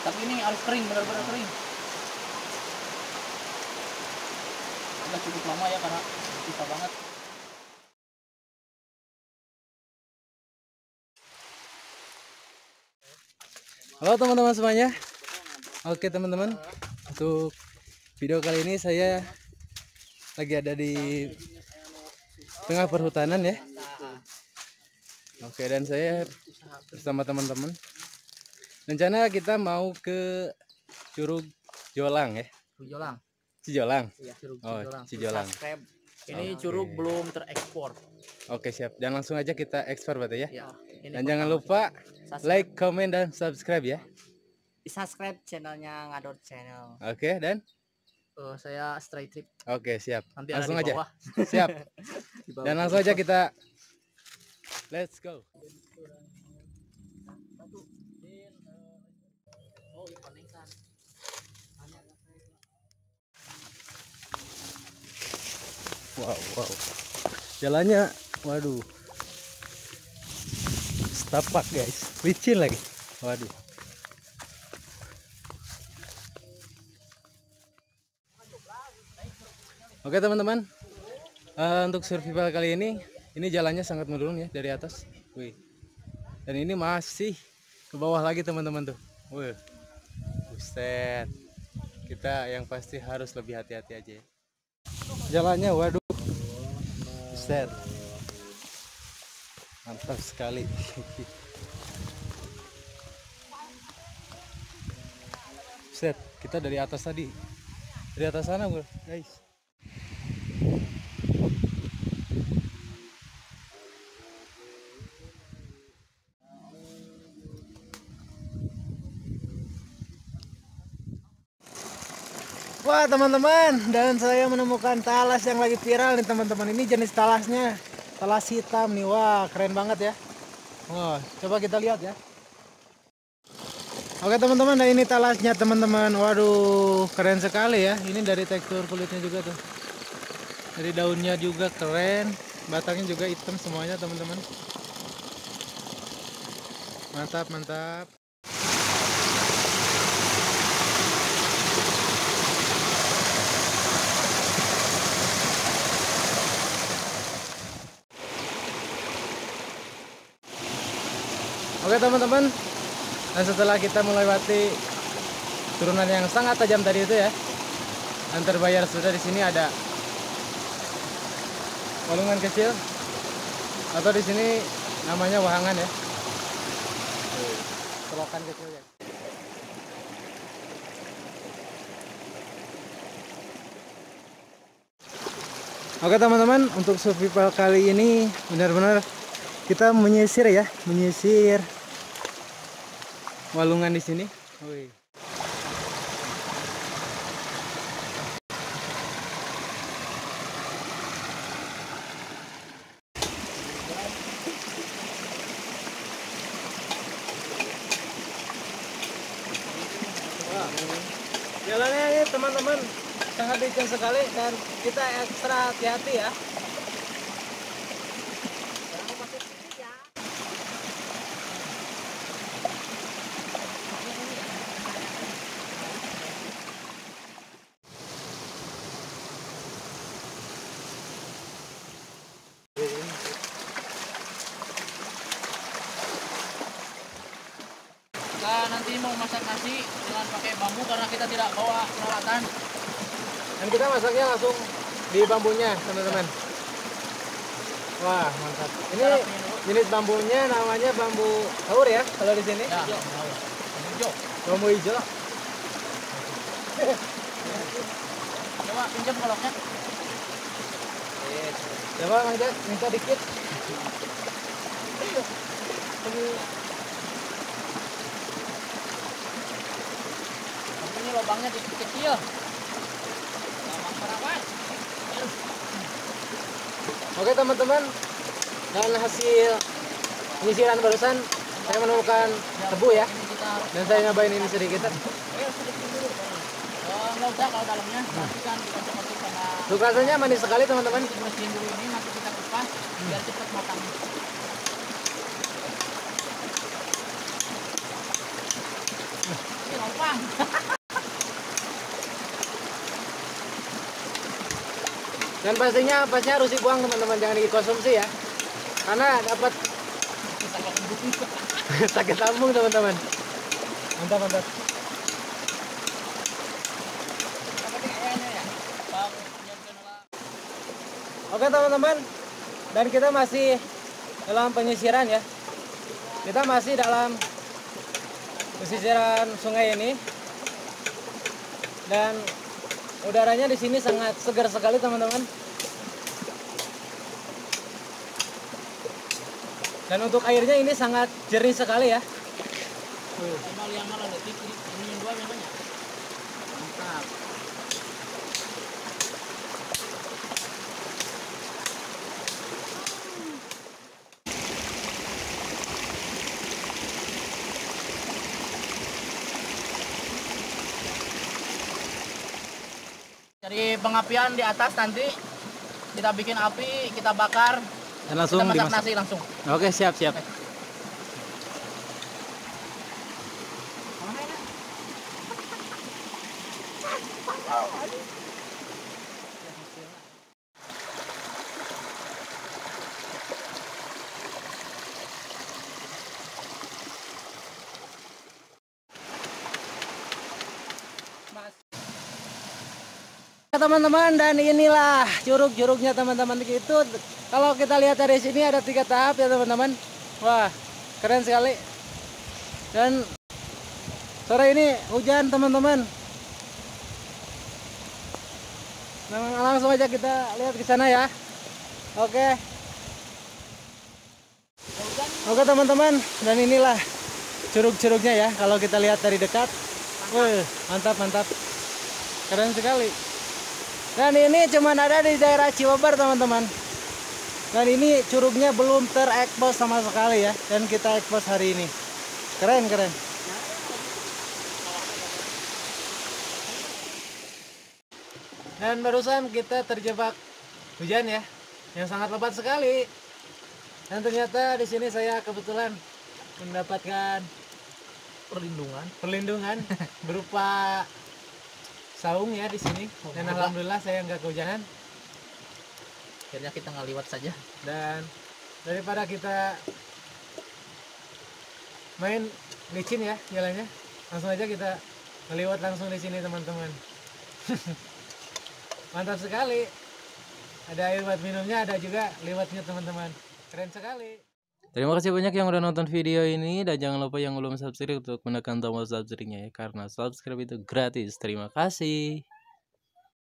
Tapi ini harus kering, benar-benar kering. Udah cukup lama ya karena susah banget. Halo teman-teman semuanya. Oke teman-teman, untuk video kali ini saya lagi ada di tengah perhutanan ya. Oke, dan saya bersama teman-teman. Rencana kita mau ke Curug Jolang ya. Jolang. Cijolang. Iya, Curug Oh, Cijolang. Cijolang. Ini Oke. curug belum terekspor. Oke, siap. Dan langsung aja kita ekspor berarti ya. Ya, ini Dan jangan lupa like, comment, dan subscribe ya. Subscribe channelnya Ngadot Channel. Oke, dan Saya straight trip. oke, siap. Nanti Langsung ada di aja. bawah. Siap. Di bawah. Dan langsung aja kita let's go. Wow. Jalannya, waduh. Setapak guys, licin lagi. Waduh. Oke teman-teman, untuk survival kali ini jalannya sangat menurun ya dari atas. Wih. Dan ini masih ke bawah lagi teman-teman tuh. Wih. Buset. Kita yang pasti harus lebih hati-hati aja ya. Jalannya waduh. Buset. Mantap sekali. Buset, kita dari atas tadi. Dari atas sana, bro, guys. Wah teman-teman, dan saya menemukan talas yang lagi viral nih teman-teman. Ini jenis talasnya talas hitam nih. Wah keren banget ya. Wah coba kita lihat ya. Oke teman-teman, nah ini talasnya teman-teman. Waduh keren sekali ya. Ini dari tekstur kulitnya juga tuh. Dari daunnya juga keren. Batangnya juga hitam semuanya teman-teman. Mantap mantap. Oke teman-teman, dan setelah kita melewati turunan yang sangat tajam tadi itu ya, dan terbayar sudah di sini ada walungan kecil, atau di sini namanya wahangan ya, selokan kecil ya. Oke teman-teman, untuk survival kali ini benar-benar kita menyisir ya, menyisir walungan di sini. Wih. Wah, jalannya ini teman-teman sangat licin sekali dan kita ekstra hati-hati ya. Kita nanti mau masak nasi dengan pakai bambu karena kita tidak bawa peralatan. Dan kita masaknya langsung di bambunya teman-teman. Wah mantap. Ini jenis bambunya namanya bambu haur ya kalau di sini. Ya, hijau. Bambu hijau. Coba pinjam koloknya. Coba Mang Jack, minta dikit. Tapi ini lubangnya kecil. Gampang perawat. Oke teman-teman, dan hasil penyisiran barusan saya menemukan tebu ya, Ini kita harus dan saya nyobain ini sedikit. sedikit dulu. Nggak usah kalau dalamnya, nanti kan dikocok-kocok sama Untuk rasanya manis sekali teman-teman. bersihin dulu ini, nanti kita kupas biar cepat matang. Ini lompat. Bang. Dan pastinya ampasnya harus dibuang teman-teman, jangan dikonsumsi ya. Karena dapat sakit lambung teman-teman. Mantap mantap. Oke teman-teman, dan kita masih dalam penyisiran ya. Kita masih dalam pesisiran sungai ini, dan udaranya di sini sangat segar sekali teman-teman. Dan untuk airnya ini sangat jernih sekali ya. Yang malah detik ini dua namanya. Mantap. Dari pengapian di atas nanti kita bikin api, kita bakar, Dan langsung kita masak dimasak. nasi langsung. Oke, siap siap. Teman-teman, dan inilah curug-curugnya teman-teman. Itu kalau kita lihat dari sini ada 3 tahap ya teman-teman. Wah, keren sekali. Dan sore ini hujan teman-teman. Nah, langsung aja kita lihat ke sana ya. Oke. Oke teman-teman, dan inilah curug-curugnya ya kalau kita lihat dari dekat. Wih, mantap mantap. Keren sekali. Dan ini cuma ada di daerah Cibabar teman-teman. Dan ini curugnya belum terekspos sama sekali ya. Dan kita ekspos hari ini. Keren keren. Dan barusan kita terjebak hujan ya, yang sangat lebat sekali. Dan ternyata di sini saya kebetulan mendapatkan perlindungan berupa saung ya di sini. Dan alhamdulillah saya nggak kehujanan. Akhirnya kita ngaliwat saja. Dan daripada kita main licin ya jalannya, langsung aja kita ngeliwat langsung di sini teman-teman. Mantap sekali. Ada air buat minumnya, ada juga liwatnya teman-teman. Keren sekali. Terima kasih banyak yang udah nonton video ini, dan jangan lupa yang belum subscribe untuk menekan tombol subscribe-nya ya, karena subscribe itu gratis. Terima kasih.